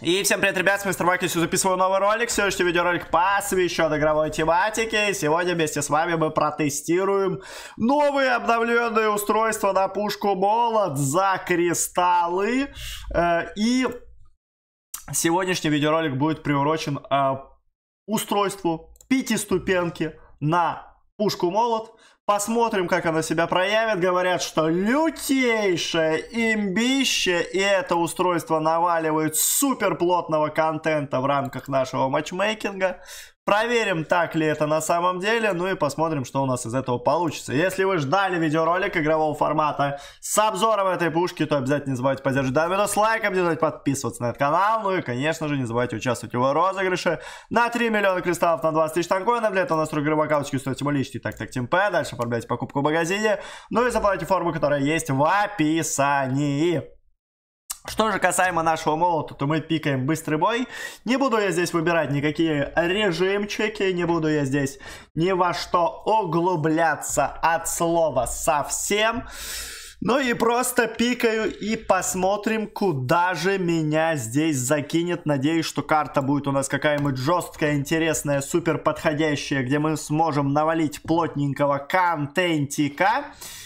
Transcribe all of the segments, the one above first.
И всем привет, ребят, с Мистер Маки, записываю новый ролик. Сегодняшний видеоролик посвящен игровой тематике. И сегодня вместе с вами мы протестируем новые обновленные устройства на пушку Молот за кристаллы. И сегодняшний видеоролик будет приурочен устройству 5-ступенки на пушку Молот. Посмотрим, как она себя проявит. Говорят, что лютейшее имбище, и это устройство наваливает супер плотного контента в рамках нашего матчмейкинга. Проверим, так ли это на самом деле, ну и посмотрим, что у нас из этого получится. Если вы ждали видеоролик игрового формата с обзором этой пушки, то обязательно не забывайте поддерживать данный видео с лайком, не забывайте подписываться на этот канал, ну и, конечно же, не забывайте участвовать в его розыгрыше на 3 миллиона кристаллов на 20 тысяч танкоинов. Для этого настройки игровой аккаунтики стоит мой личный так Тимпэ. Дальше оформляйте покупку в магазине, ну и заплатите форму, которая есть в описании. Что же касаемо нашего молота, то мы пикаем быстрый бой. Не буду я здесь выбирать никакие режимчики, не буду я здесь ни во что углубляться от слова совсем. Ну и просто пикаю и посмотрим, куда же меня здесь закинет. Надеюсь, что карта будет у нас какая-нибудь жесткая, интересная, супер подходящая, где мы сможем навалить плотненького контентика.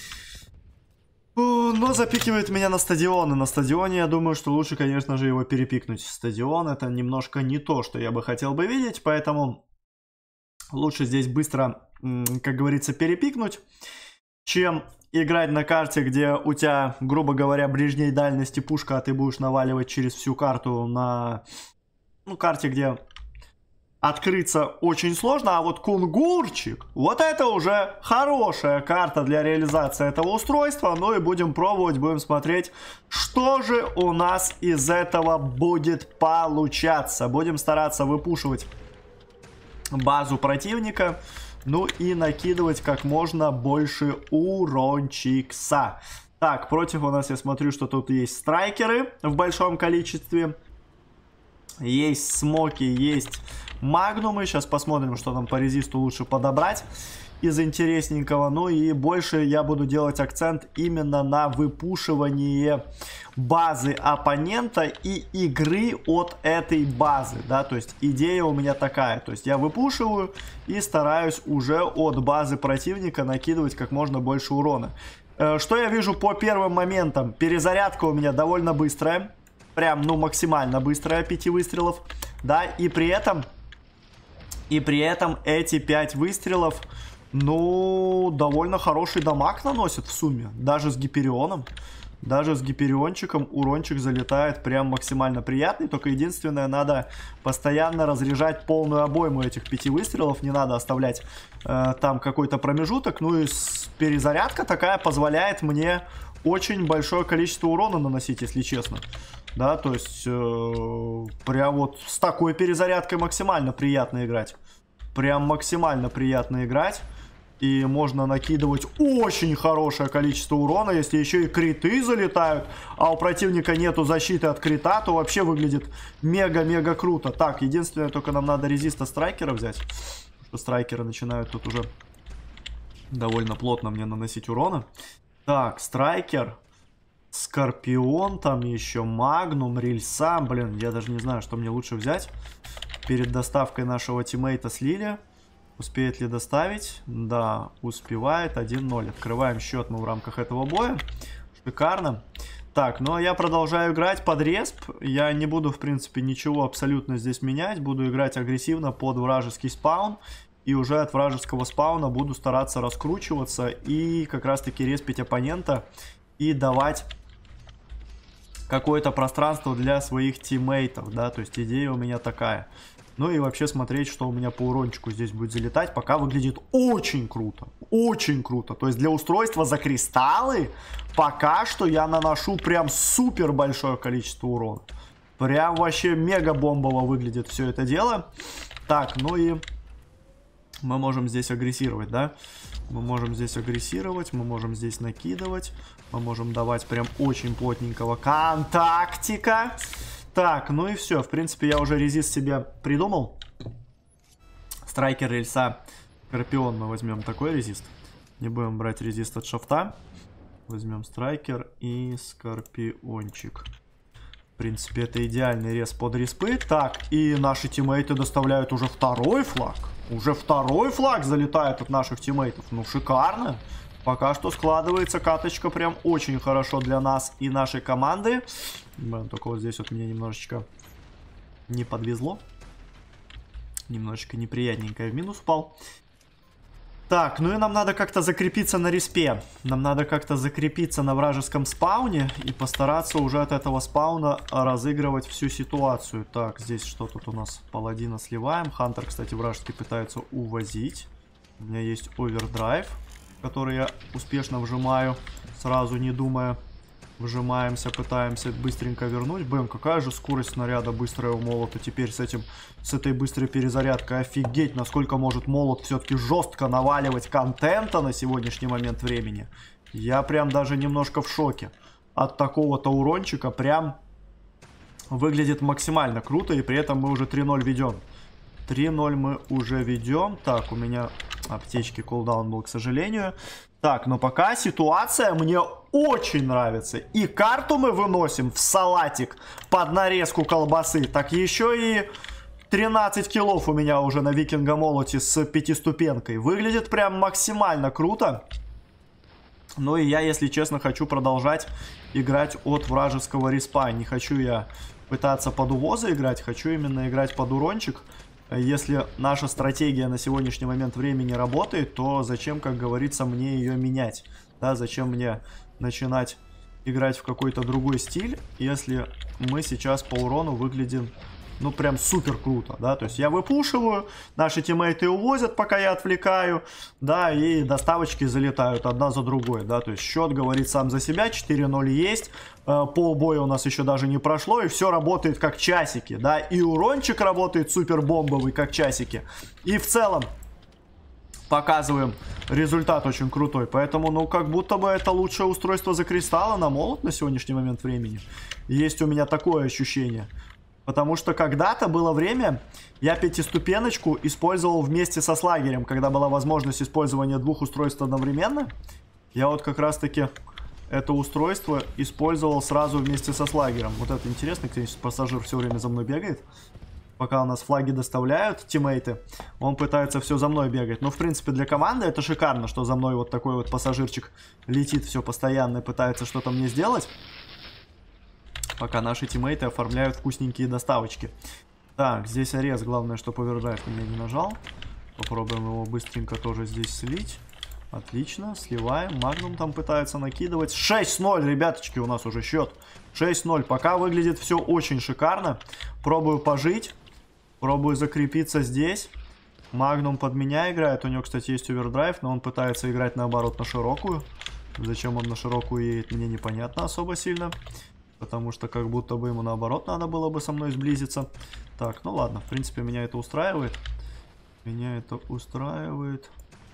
Но запикивает меня на стадион, и на стадионе я думаю, что лучше, конечно же, его перепикнуть. Стадион — это немножко не то, что я бы хотел бы видеть, поэтому лучше здесь быстро, как говорится, перепикнуть, чем играть на карте, где у тебя, грубо говоря, ближней дальности пушка, а ты будешь наваливать через всю карту на карте, где открыться очень сложно, а вот Кунгурчик, вот это уже хорошая карта для реализации этого устройства. Ну и будем пробовать, будем смотреть, что же у нас из этого будет получаться. Будем стараться выпушивать базу противника, ну и накидывать как можно больше урончикса. Так, против у нас, я смотрю, что тут есть страйкеры в большом количестве. Есть смоки, есть магнумы. Сейчас посмотрим, что нам по резисту лучше подобрать из интересненького. Ну и больше я буду делать акцент именно на выпушивании базы оппонента и игры от этой базы, да, то есть идея у меня такая, то есть я выпушиваю и стараюсь уже от базы противника накидывать как можно больше урона. Что я вижу по первым моментам? Перезарядка у меня довольно быстрая. Прям, максимально быстрая, 5 выстрелов, да, и при этом эти 5 выстрелов, довольно хороший дамаг наносят в сумме, даже с гиперионом. Даже с гипериончиком урончик залетает прям максимально приятный. Только единственное, надо постоянно разряжать полную обойму этих 5 выстрелов. Не надо оставлять там какой-то промежуток. Ну и перезарядка такая позволяет мне очень большое количество урона наносить, если честно. Да, то есть прям вот с такой перезарядкой максимально приятно играть. Прям максимально приятно играть. И можно накидывать очень хорошее количество урона. Если еще и криты залетают, а у противника нету защиты от крита, то вообще выглядит мега-мега круто. Так, единственное, только нам надо резиста страйкера взять. Потому что страйкеры начинают тут уже довольно плотно мне наносить урона. Так, страйкер, скорпион, там еще магнум, рельса. Блин, я даже не знаю, что мне лучше взять перед доставкой нашего тиммейта с Лили. Успеет ли доставить? Да, успевает. 1-0. Открываем счет мы в рамках этого боя. Шикарно. Так, ну а я продолжаю играть под респ. Я не буду, в принципе, ничего абсолютно здесь менять. Буду играть агрессивно под вражеский спаун. И уже от вражеского спауна буду стараться раскручиваться и как раз-таки респить оппонента. И давать какое-то пространство для своих тиммейтов, да. То есть идея у меня такая. Ну и вообще смотреть, что у меня по урончику здесь будет залетать. Пока выглядит очень круто. Очень круто. То есть для устройства за кристаллы пока что я наношу прям супер большое количество урона. Прям вообще мега бомбово выглядит все это дело. Так, ну и мы можем здесь агрессировать, да? Мы можем здесь агрессировать, мы можем здесь накидывать. Мы можем давать прям очень плотненького контактика. Так, ну и все. В принципе, я уже резист себе придумал. Страйкер, рельса, скорпион. Мы возьмем такой резист. Не будем брать резист от шафта. Возьмем страйкер и скорпиончик. В принципе, это идеальный рез под респы. Так, и наши тиммейты доставляют уже второй флаг. Уже второй флаг залетает от наших тиммейтов. Ну, шикарно. Пока что складывается каточка прям очень хорошо для нас и нашей команды. Блин, только вот здесь вот мне немножечко не подвезло. Немножечко неприятненько в минус упал. Так, ну и нам надо как-то закрепиться на респе. Нам надо как-то закрепиться на вражеском спауне и постараться уже от этого спауна разыгрывать всю ситуацию. Так, здесь что тут у нас? Паладина сливаем. Хантер, кстати, вражеский пытается увозить. У меня есть овердрайв, который я успешно вжимаю, сразу не думая. Вжимаемся, пытаемся быстренько вернуть. Блин, какая же скорость снаряда быстрая у молота теперь с этой быстрой перезарядкой. Офигеть, насколько может молот все-таки жестко наваливать контента на сегодняшний момент времени. Я прям даже немножко в шоке. От такого-то урончика прям выглядит максимально круто. И при этом мы уже 3-0 ведем. 3-0 мы уже ведем. Так, у меня аптечки кулдаун был, к сожалению. Так, но пока ситуация мне очень нравится. И карту мы выносим в салатик под нарезку колбасы. Так еще и 13 киллов у меня уже на викинга молоте с 5-ступенкой. Выглядит прям максимально круто. Ну и я, если честно, хочу продолжать играть от вражеского респа. Не хочу я пытаться под увоза играть, хочу именно играть под урончик. Если наша стратегия на сегодняшний момент времени работает, то зачем, как говорится, мне ее менять? Да, зачем мне начинать играть в какой-то другой стиль, если мы сейчас по урону выглядим, ну, прям супер круто, да? То есть я выпушиваю, наши тиммейты увозят, пока я отвлекаю, да, и доставочки залетают одна за другой, да? То есть счет говорит сам за себя, 4-0 есть, полбоя у нас еще даже не прошло, и все работает как часики, да? И урончик работает супер бомбовый, как часики, и в целом показываем результат очень крутой. Поэтому, ну, как будто бы это лучшее устройство за кристалла на молот на сегодняшний момент времени. Есть у меня такое ощущение. Потому что когда-то было время, я 5-ступеночку использовал вместе со слагерем, когда была возможность использования двух устройств одновременно. Я вот как раз-таки это устройство использовал сразу вместе со слагером. Вот это интересно, конечно, пассажир все время за мной бегает. Пока у нас флаги доставляют, тиммейты, он пытается все за мной бегать. Но, в принципе, для команды это шикарно, что за мной вот такой вот пассажирчик летит все постоянно и пытается что-то мне сделать. Пока наши тиммейты оформляют вкусненькие доставочки. Так, здесь арес, главное, что овердрайв меня не нажал. Попробуем его быстренько тоже здесь слить. Отлично, сливаем. Магнум там пытается накидывать. 6-0, ребяточки, у нас уже счет. 6-0. Пока выглядит все очень шикарно. Пробую пожить. Пробую закрепиться здесь. Магнум под меня играет. У него, кстати, есть овердрайв, но он пытается играть наоборот на широкую. Зачем он на широкую едет, мне непонятно особо сильно. Потому что как будто бы ему наоборот надо было бы со мной сблизиться. Так, ну ладно, в принципе, меня это устраивает. Меня это устраивает.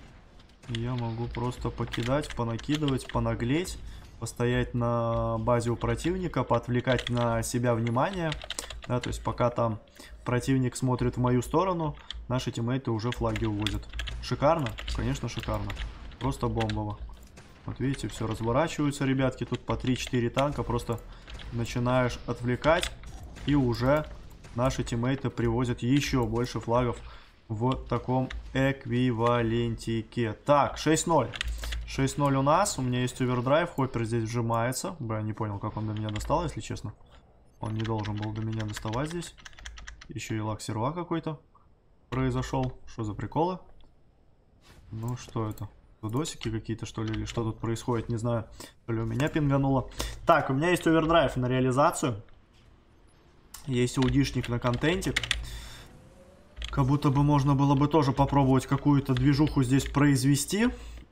Я могу просто покидать, понакидывать, понаглеть. Постоять на базе у противника, поотвлекать на себя внимание. Да, то есть пока там противник смотрит в мою сторону, наши тиммейты уже флаги увозят. Шикарно? Конечно, шикарно. Просто бомбово. Вот видите, все разворачиваются, ребятки. Тут по 3-4 танка. Просто начинаешь отвлекать, и уже наши тиммейты привозят еще больше флагов в таком эквивалентике. Так, 6-0. 6-0 у нас. У меня есть овердрайв. Хоппер здесь вжимается. Бля, не понял, как он до меня достал, если честно. Он не должен был до меня доставать здесь. Еще и лак-серва какой-то произошел. Что за приколы? Ну, что это? Досики какие-то, что ли? Или что тут происходит? Не знаю. То ли у меня пингануло. Так, у меня есть овердрайв на реализацию. Есть аудишник на контентик. Как будто бы можно было бы тоже попробовать какую-то движуху здесь произвести.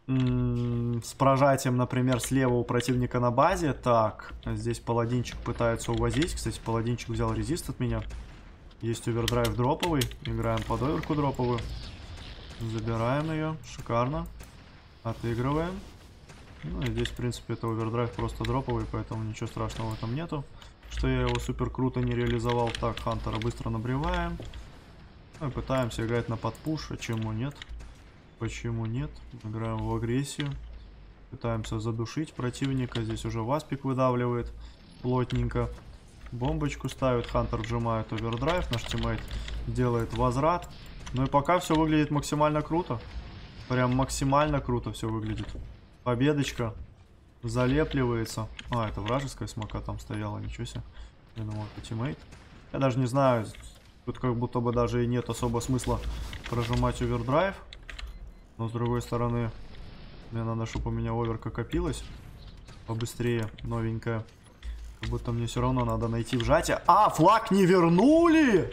С прожатием, например, слева у противника на базе. Так, здесь паладинчик пытается увозить. Кстати, паладинчик взял резист от меня. Есть овердрайв дроповый. Играем под оверку дроповую. Забираем ее. Шикарно. Отыгрываем. Ну и здесь, в принципе, это овердрайв просто дроповый, поэтому ничего страшного в этом нету. Что я его супер круто не реализовал. Так, Хантера быстро набриваем. Ну и пытаемся играть на подпуш. А чему нет? Почему нет? Играем в агрессию. Пытаемся задушить противника. Здесь уже васпик выдавливает плотненько. Бомбочку ставит, Хантер вжимает овердрайв, наш тиммейт делает возврат. Ну и пока все выглядит максимально круто. Прям максимально круто все выглядит. Победочка залепливается. А, это вражеская смока там стояла, ничего себе. Я думал, это тиммейт. Я даже не знаю, тут как будто бы даже и нет особо смысла прожимать овердрайв. Но с другой стороны, мне надо, чтобы у меня оверка копилась побыстрее, новенькая. Как будто мне все равно надо найти вжатие. А, флаг не вернули!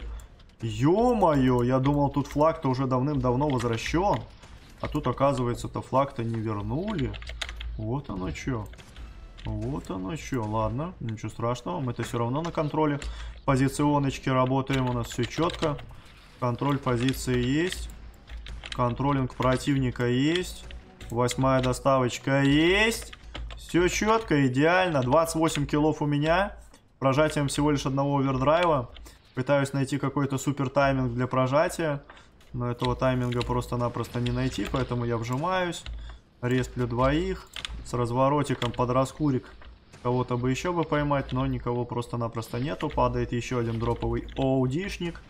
Ё-моё, я думал, тут флаг-то уже давным-давно возвращен. А тут, оказывается-то, флаг-то не вернули. Вот оно чё. Вот оно чё. Ладно, ничего страшного. Мы-то все равно на контроле позиционочки работаем. У нас все четко. Контроль позиции есть. Контролинг противника есть. 8-я доставочка есть. Все четко, идеально. 28 киллов у меня. Прожатием всего лишь одного овердрайва. Пытаюсь найти какой-то супер тайминг для прожатия. Но этого тайминга просто-напросто не найти. Поэтому я вжимаюсь. Респлю двоих. С разворотиком под раскурик. Кого-то бы еще бы поймать. Но никого просто-напросто нету. Падает еще один дроповый оудишник.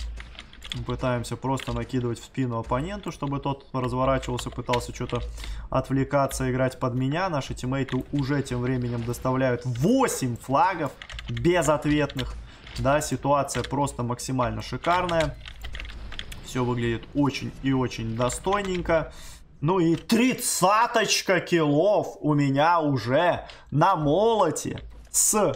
Пытаемся просто накидывать в спину оппоненту, чтобы тот разворачивался, пытался что-то отвлекаться, играть под меня. Наши тиммейты уже тем временем доставляют 8 флагов безответных. Да, ситуация просто максимально шикарная. Все выглядит очень и очень достойненько. Ну и 30-очка киллов у меня уже на молоте с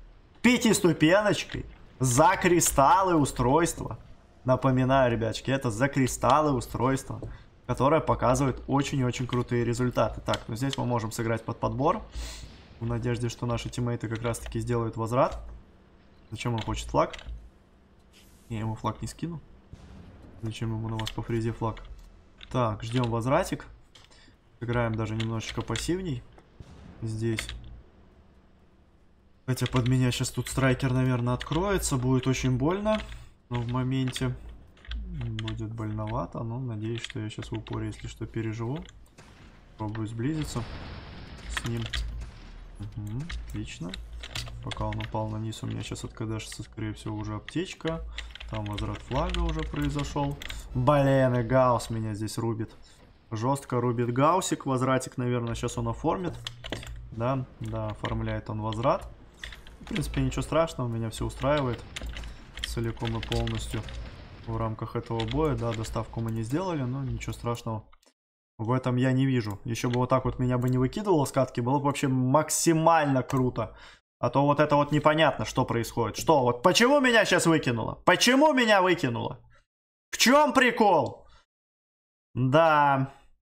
5-ступеночкой за кристаллы устройства. Напоминаю, ребяточки, это за кристаллы устройства, которое показывает очень и очень крутые результаты. Так, ну здесь мы можем сыграть под подбор. В надежде, что наши тиммейты как раз таки сделают возврат. Зачем он хочет флаг? Я ему флаг не скину. Зачем ему на вас по фризе флаг? Так, ждем возвратик. Играем даже немножечко пассивней. Здесь. Хотя под меня сейчас тут страйкер, наверное, откроется. Будет очень больно. Но в моменте будет больновато. Но надеюсь, что я сейчас в упоре, если что, переживу. Пробую сблизиться с ним. Угу, отлично. Пока он упал на низ, у меня сейчас откадашится, скорее всего, уже аптечка. Там возврат флага уже произошел. Блин, и Гаусс меня здесь рубит. Жестко рубит Гаусик. Возвратик, наверное, сейчас он оформит. Да, да, оформляет он возврат. В принципе, ничего страшного, меня все устраивает. Целиком и полностью в рамках этого боя. Да, доставку мы не сделали, но ничего страшного в этом я не вижу. Еще бы вот так вот меня бы не выкидывало с катки, было бы вообще максимально круто. А то вот это вот непонятно, что происходит. Что? Вот почему меня сейчас выкинуло? Почему меня выкинуло? В чем прикол? Да.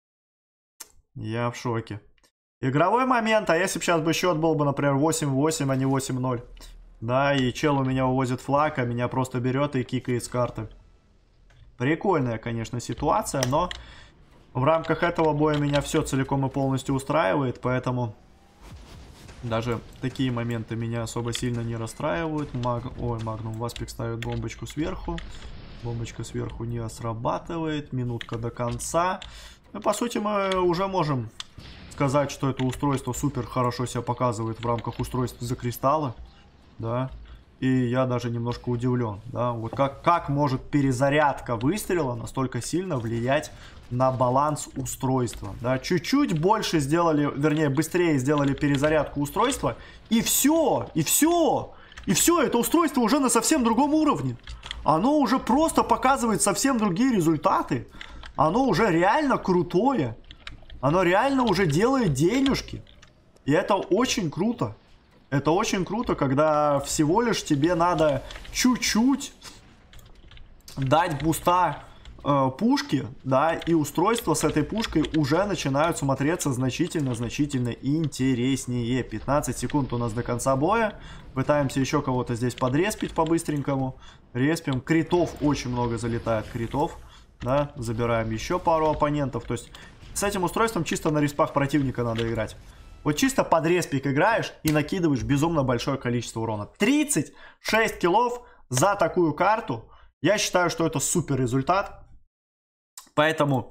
Я в шоке. Игровой момент, а если бы сейчас бы счет был бы, например, 8-8, а не 8-0. Да, и чел у меня увозит флаг, а меня просто берет и кикает с карты. Прикольная, конечно, ситуация, но в рамках этого боя меня все целиком и полностью устраивает, поэтому даже такие моменты меня особо сильно не расстраивают. Ой, Магнум Васпик ставит бомбочку сверху. Бомбочка сверху не срабатывает. Минутка до конца. Ну, по сути, мы уже можем сказать, что это устройство супер хорошо себя показывает в рамках устройств за кристаллы. Да. И я даже немножко удивлен. Да. Вот как может перезарядка выстрела настолько сильно влиять на баланс устройства. Да. Чуть-чуть больше сделали, вернее, быстрее сделали перезарядку устройства. И все, и все. И все, это устройство уже на совсем другом уровне. Оно уже просто показывает совсем другие результаты. Оно уже реально крутое. Оно реально уже делает денежки. И это очень круто. Это очень круто, когда всего лишь тебе надо чуть-чуть дать буста пушки, да, и устройства с этой пушкой уже начинают смотреться значительно интереснее. 15 секунд у нас до конца боя. Пытаемся еще кого-то здесь подреспить по-быстренькому. Респим. Критов очень много залетает, критов. Да, забираем еще пару оппонентов. То есть с этим устройством чисто на респах противника надо играть. Вот чисто под респик играешь и накидываешь безумно большое количество урона. 36 киллов за такую карту. Я считаю, что это супер результат. Поэтому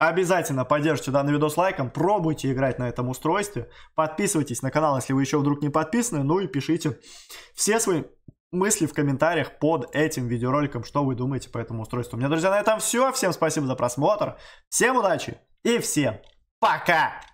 Обязательно поддержите данный видос лайком, пробуйте играть на этом устройстве, подписывайтесь на канал, если вы еще вдруг не подписаны, ну и пишите все свои мысли в комментариях под этим видеороликом, что вы думаете по этому устройству. У меня, друзья, на этом все. Всем спасибо за просмотр, всем удачи и всем пока!